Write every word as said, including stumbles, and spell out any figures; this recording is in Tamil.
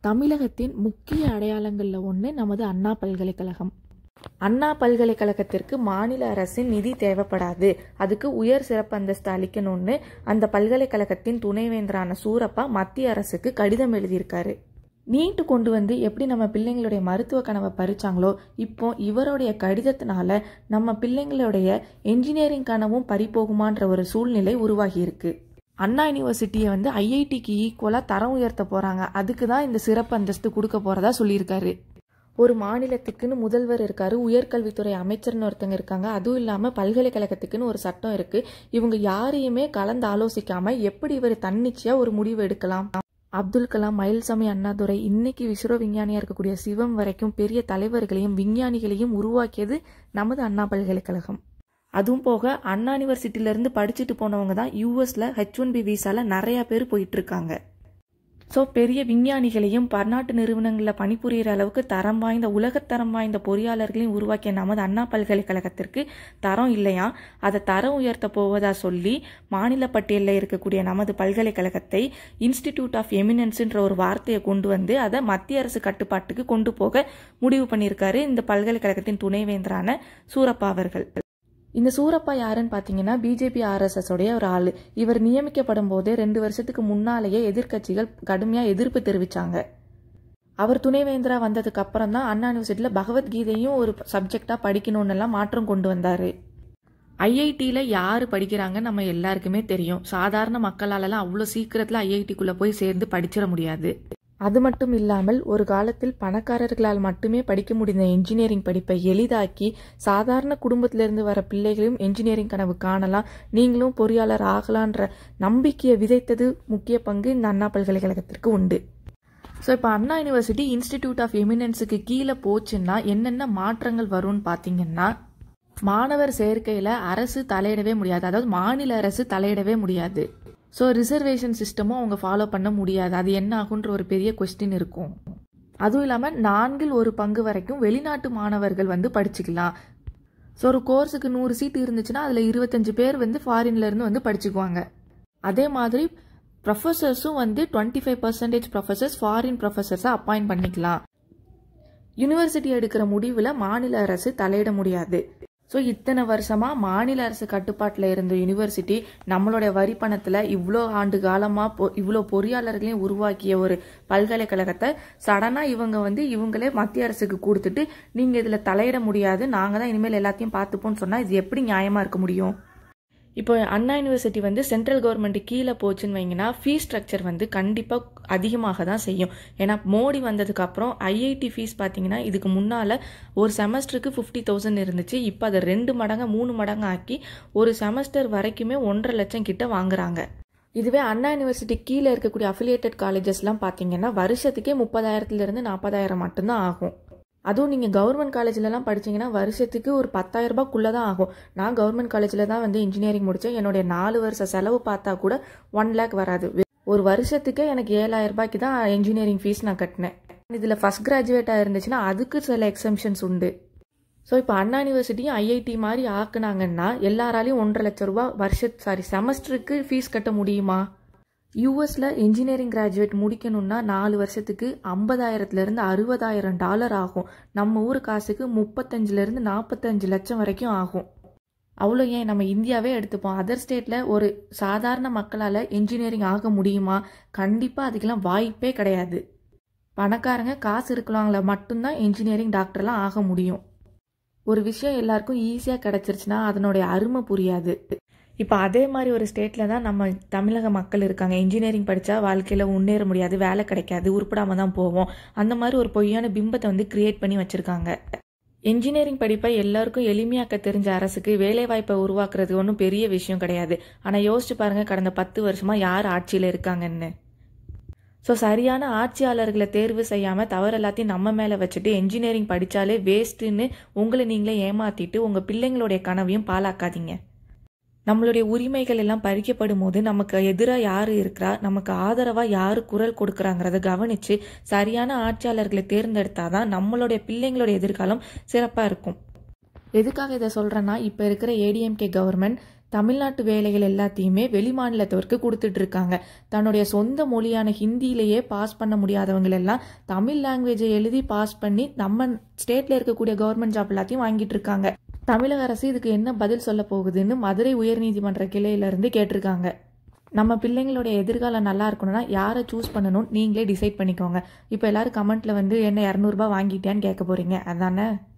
தமிழகத்தின் முக்கிய அடையாளங்களில் ஒன்று நமது அண்ணா பல்கலைக்கழகம். அண்ணா பல்கலைக்கழகத்திற்கு மாநில அரசின் நிதி தேவைப்படாது, அதுக்கு உயர் சிறப்பு அந்தஸ்து அளிக்கணும்னு அந்த பல்கலைக்கழகத்தின் துணைவேந்தரான சூரப்பா மத்திய அரசுக்கு கடிதம் எழுதியிருக்காரு. நீட்டு கொண்டு வந்து எப்படி நம்ம பிள்ளைங்களுடைய மருத்துவ கனவை பறிச்சாங்களோ, இப்போ இவருடைய கடிதத்தினால நம்ம பிள்ளைங்களுடைய என்ஜினியரிங் கனவும் பறிபோகுமான்ற ஒரு சூழ்நிலை உருவாகி இருக்கு. அண்ணா யூனிவர்சிட்டியை வந்து ஐஐடிக்கு ஈக்குவலாக தரம் உயர்த்த போகிறாங்க, அதுக்கு தான் இந்த சிறப்பு அந்தஸ்து கொடுக்க போகிறதா சொல்லியிருக்காரு. ஒரு மாநிலத்துக்குன்னு முதல்வர் இருக்காரு, உயர்கல்வித்துறை அமைச்சர்னு ஒருத்தங்க இருக்காங்க, அதுவும் இல்லாமல் பல்கலைக்கழகத்துக்குன்னு ஒரு சட்டம் இருக்குது. இவங்க யாரையுமே கலந்து ஆலோசிக்காமல் எப்படி இவர் தன்னிச்சையாக ஒரு முடிவு எடுக்கலாம்? அப்துல் கலாம், மயில்சாமி அண்ணாதுரை, இன்னைக்கு விஸ்வ விஞ்ஞானியாக இருக்கக்கூடிய சிவம் வரைக்கும் பெரிய தலைவர்களையும் விஞ்ஞானிகளையும் உருவாக்கியது நமது அண்ணா பல்கலைக்கழகம். அதுவும் போக அண்ணா யூனிவர்சிட்டியிலேருந்து படிச்சுட்டு போனவங்க தான் யூஎஸில் ஹெச் ஒன் பி விசாவில் நிறையா பேர் போயிட்டு இருக்காங்க. ஸோ பெரிய விஞ்ஞானிகளையும் பன்னாட்டு நிறுவனங்களில் பணிபுரிகிற அளவுக்கு தரம் வாய்ந்த உலகத்தரம் வாய்ந்த பொறியாளர்களையும் உருவாக்கிய நமது அண்ணா பல்கலைக்கழகத்திற்கு தரம் இல்லையா, அதை தரம் உயர்த்த போவதா சொல்லி மாநில பட்டியலில் இருக்கக்கூடிய நமது பல்கலைக்கழகத்தை இன்ஸ்டிடியூட் ஆஃப் எமினன்ஸ்ன்ற ஒரு வார்த்தையை கொண்டு வந்து அதை மத்திய அரசு கட்டுப்பாட்டுக்கு கொண்டு போக முடிவு பண்ணியிருக்காரு இந்த பல்கலைக்கழகத்தின் துணைவேந்தரான சூரப்பா அவர்கள். இந்த சூரப்பா யாருன்னு பார்த்தீங்கன்னா பிஜேபி ஆர்எஸ்எஸ் உடைய ஒரு ஆள். இவர் நியமிக்கப்படும் போதே ரெண்டு வருஷத்துக்கு முன்னாலேயே எதிர்கட்சிகள் கடுமையாக எதிர்ப்பு தெரிவித்தாங்க. அவர் துணைவேந்தரா வந்ததுக்கு அப்புறம் தான் அண்ணா யூனிவர்சிட்டியில் பகவத்கீதையும் ஒரு சப்ஜெக்டாக படிக்கணும்னு எல்லாம் மாற்றம் கொண்டு வந்தார். ஐஐடியில் யார் படிக்கிறாங்க நம்ம எல்லாருக்குமே தெரியும். சாதாரண மக்களாலலாம் அவ்வளோ சீக்கிரத்தில் ஐஐடிக்குள்ளே போய் சேர்ந்து படிச்சிட முடியாது. அது மட்டும் இல்லாமல் ஒரு காலத்தில் பணக்காரர்களால் மட்டுமே படிக்க முடிந்த என்ஜினியரிங் படிப்பை எளிதாக்கி சாதாரண குடும்பத்திலிருந்து வர பிள்ளைகளையும் என்ஜினியரிங் கனவு காணலாம், நீங்களும் பொறியாளர் ஆகலான்ற நம்பிக்கையை விதைத்தது முக்கிய பங்கு இந்த அண்ணா பல்கலைக்கழகத்திற்கு உண்டு. ஸோ இப்போ அண்ணா யூனிவர்சிட்டி இன்ஸ்டிடியூட் ஆஃப் எமினன்ஸுக்கு கீழே போச்சுன்னா என்னென்ன மாற்றங்கள் வரும்னு பார்த்தீங்கன்னா, மாணவர் சேர்க்கையில் அரசு தலையிடவே முடியாது, அதாவது மாநில அரசு தலையிடவே முடியாது. ஸோ ரிசர்வேஷன் சிஸ்டமும் அவங்க ஃபாலோ பண்ண முடியாது. அது என்ன ஆகுன்ற ஒரு பெரிய கொஸ்டின் இருக்கும். அதுவும் இல்லாமல் நான்கில் ஒரு பங்கு வரைக்கும் வெளிநாட்டு மாணவர்கள் வந்து படிச்சுக்கலாம். ஸோ ஒரு கோர்ஸுக்கு நூறு சீட் இருந்துச்சுன்னா அதில் இருபத்தஞ்சு பேர் வந்து ஃபாரின்லேருந்து வந்து படிச்சுக்குவாங்க. அதே மாதிரி ப்ரொஃபஸர்ஸும் வந்து twenty five percentage professors foreign ப்ரொஃபஸர்ஸாக அப்பாயிண்ட் பண்ணிக்கலாம். யூனிவர்சிட்டி எடுக்கிற முடிவில் மாநில அரசு தலையிட முடியாது. ஸோ இத்தனை வருஷமாக மாநில அரசு கட்டுப்பாட்டில் இருந்த யூனிவர்சிட்டி நம்மளுடைய வரி பணத்தில் இவ்வளோ ஆண்டு காலமாக பொ இவ்வளோ பொறியாளர்களையும் உருவாக்கிய ஒரு பல்கலைக்கழகத்தை சடனாக இவங்க வந்து இவங்களே மத்திய அரசுக்கு கொடுத்துட்டு நீங்கள் இதில் தலையிட முடியாது, நாங்கள் தான் இனிமேல் எல்லாத்தையும் பார்த்துப்போன்னு சொன்னால் இது எப்படி நியாயமாக இருக்க முடியும்? இப்போ அண்ணா யூனிவர்சிட்டி வந்து சென்ட்ரல் கவர்மெண்ட் கீழே போச்சுன்னு வைங்கன்னா ஃபீஸ் ஸ்ட்ரக்சர் வந்து கண்டிப்பாக அதிகமாக தான் செய்யும். ஏன்னா மோடி வந்ததுக்கு அப்புறம் ஐஐடி ஃபீஸ் பார்த்தீங்கன்னா இதுக்கு முன்னால் ஒரு செமஸ்டருக்கு ஃபிஃப்டி தௌசண்ட் இருந்துச்சு, இப்போ அதை ரெண்டு மடங்கு மூணு மடங்கு ஆக்கி ஒரு செமஸ்டர் வரைக்குமே ஒன்றரை லட்சம் கிட்ட வாங்குறாங்க. இதுவே அண்ணா யூனிவர்சிட்டி கீழே இருக்கக்கூடிய அஃபிலியேட்டட் காலேஜஸ்லாம் பார்த்தீங்கன்னா வருஷத்துக்கே முப்பதாயிரத்துலேருந்து நாற்பதாயிரம் மட்டும்தான் ஆகும். அதுவும் நீங்கள் கவர்மெண்ட் காலேஜ்லலாம் படிச்சிங்கன்னா வருஷத்துக்கு ஒரு பத்தாயிரம் ரூபாய்க்குள்ளே தான் ஆகும். நான் கவர்மெண்ட் காலேஜில் தான் வந்து இன்ஜினியரிங் முடித்தேன். என்னுடைய நாலு வருஷ செலவு பார்த்தா கூட ஒன் லேக் வராது. ஒரு வருஷத்துக்கே எனக்கு ஏழாயிரம் ரூபாய்க்கு தான் இன்ஜினியரிங் ஃபீஸ் நான் கட்டினேன். இதில் ஃபஸ்ட் கிராஜுவேட்டாக இருந்துச்சுன்னா அதுக்கு சில எக்ஸம்ஷன்ஸ் உண்டு. ஸோ இப்போ அண்ணா யூனிவர்சிட்டியும் ஐஐடி மாதிரி ஆக்குனாங்கன்னா எல்லாராலையும் ஒன்றரை லட்சம் ரூபா வருஷ சாரி செமஸ்டருக்கு ஃபீஸ் கட்ட முடியுமா? யூஎஸில் இன்ஜினியரிங் கிராஜுவேட் முடிக்கணும்னா நாலு வருஷத்துக்கு ஐம்பதாயிரத்துலேருந்து அறுபதாயிரம் டாலர் ஆகும். நம்ம ஊர் காசுக்கு முப்பத்தஞ்சுலேருந்து நாற்பத்தஞ்சு லட்சம் வரைக்கும் ஆகும். அவ்வளோ ஏன் நம்ம இந்தியாவே எடுத்துப்போம், அதர் ஸ்டேட்டில் ஒரு சாதாரண மக்களால் இன்ஜினியரிங் ஆக முடியுமா? கண்டிப்பாக அதுக்கெல்லாம் வாய்ப்பே கிடையாது. பணக்காரங்க காசு இருக்கிறவங்கள மட்டும்தான் இன்ஜினியரிங் டாக்டர்லாம் ஆக முடியும். ஒரு விஷயம் எல்லாருக்கும் ஈஸியாக கிடச்சிருச்சுன்னா அதனுடைய அருமை புரியாது. இப்போ அதே மாதிரி ஒரு ஸ்டேட்டில் தான் நம்ம தமிழக மக்கள் இருக்காங்க. இன்ஜினியரிங் படித்தா வாழ்க்கையில் முன்னேற முடியாது, வேலை கிடைக்காது, உருப்படாமல் தான் போவோம், அந்த மாதிரி ஒரு பொய்யான பிம்பத்தை வந்து கிரியேட் பண்ணி வச்சுருக்காங்க. இன்ஜினியரிங் படிப்பை எல்லாருக்கும் எளிமையாக்க தெரிஞ்ச அரசுக்கு வேலைவாய்ப்பை உருவாக்குறது ஒன்றும் பெரிய விஷயம் கிடையாது. ஆனால் யோசிச்சு பாருங்கள் கடந்த பத்து வருஷமாக யார் ஆட்சியில் இருக்காங்கன்னு. ஸோ சரியான ஆட்சியாளர்களை தேர்வு செய்யாமல் தவறு எல்லாத்தையும் நம்ம மேலே வச்சுட்டு என்ஜினியரிங் படித்தாலே வேஸ்ட்டுன்னு உங்களை நீங்களே ஏமாற்றிட்டு உங்கள் பிள்ளைங்களுடைய கனவையும் பாழாக்காதீங்க. நம்மளுடைய உரிமைகள் எல்லாம் பறிக்கப்படும் போது நமக்கு எதிராக யார் இருக்கிறா, நமக்கு ஆதரவாக யார் குரல் கொடுக்குறாங்கிறத கவனித்து சரியான ஆட்சியாளர்களை தேர்ந்தெடுத்தாதான் நம்மளுடைய பிள்ளைங்களுடைய எதிர்காலம் சிறப்பாக இருக்கும். எதுக்காக இதை சொல்கிறேன்னா, இப்போ இருக்கிற ஏடிஎம்கே கவர்மெண்ட் தமிழ்நாட்டு வேலைகள் எல்லாத்தையுமே வெளி மாநிலத்தவருக்கு கொடுத்துட்டு இருக்காங்க. தன்னுடைய சொந்த மொழியான ஹிந்தியிலேயே பாஸ் பண்ண முடியாதவங்க எல்லாம் தமிழ் லாங்குவேஜை எழுதி பாஸ் பண்ணி நம்ம ஸ்டேட்ல இருக்கக்கூடிய கவர்மெண்ட் ஜாப் எல்லாத்தையும் வாங்கிட்டு இருக்காங்க. தமிழக அரசு இதுக்கு என்ன பதில் சொல்ல போகுதுன்னு மதுரை உயர்நீதிமன்ற கிளையில இருந்து கேட்டிருக்காங்க. நம்ம பிள்ளைங்களோட எதிர்காலம் நல்லா இருக்கணும்னா யாரை சூஸ் பண்ணணும் நீங்களே டிசைட் பண்ணிக்கோங்க. இப்போ எல்லாரும் கமெண்ட்ல வந்து என்ன இரநூறுபா வாங்கிட்டியான்னு கேட்க போறீங்க, அதானே?